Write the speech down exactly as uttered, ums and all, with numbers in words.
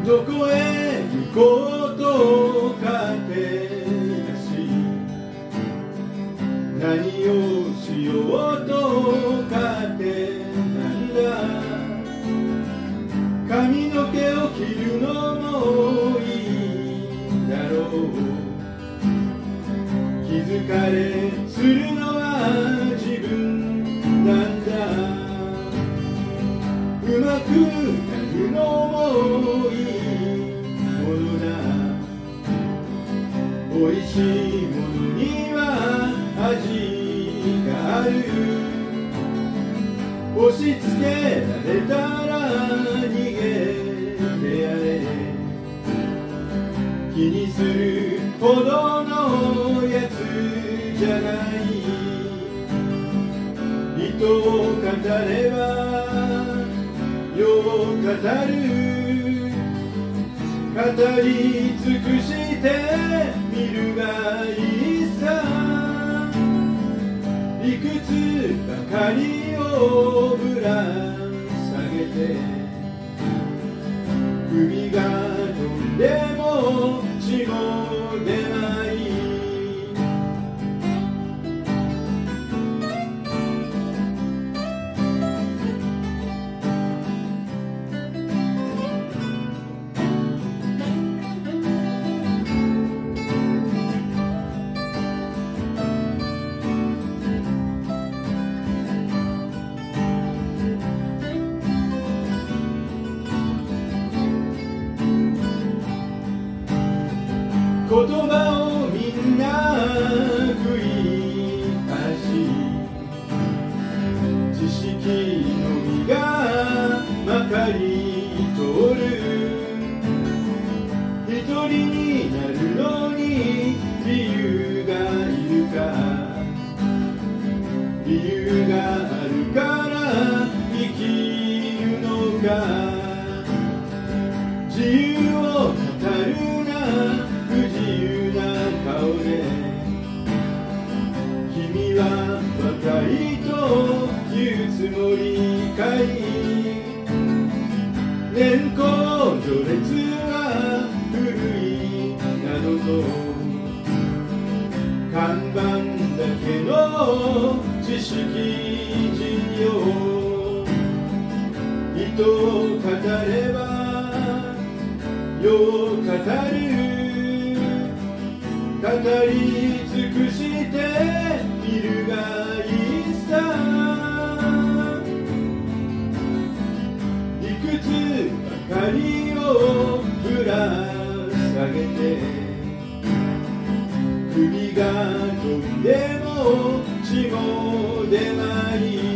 どこへ行こうとかってだし、何をしようとかってなんだ。髪の毛を切るのもいいだろう。気づかれするのは自分なんだ。うまくなるのもいいものだ。おいしいものには味がある。押し付けられたら逃げてやれ。気にするほどのやつじゃない。人を語ればよう語る。語り尽くしてみるがいいさ。理屈ばかりをぶら下げて、首が飛んでも血も出ない。言葉をみんな繰り返し、知識のみがまかり通る。一人になるのに理由がいるか。理由があるから生きるのか。自由を語るな不自由な顔で、君は若いと言うつもりかい。年功序列は古いなどと、看板だけの知識人よ。人を語ればよう語る。語り尽くしてみるがいいさ。いくつばかりをぶら下げて、首が飛んでも血も出ない。